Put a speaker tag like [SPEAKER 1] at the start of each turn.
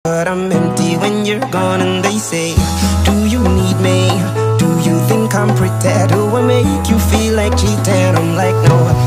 [SPEAKER 1] But I'm empty when you're gone, and they say, do you need me? Do you think I'm pretty? Do I make you feel like cheating? I'm like, no,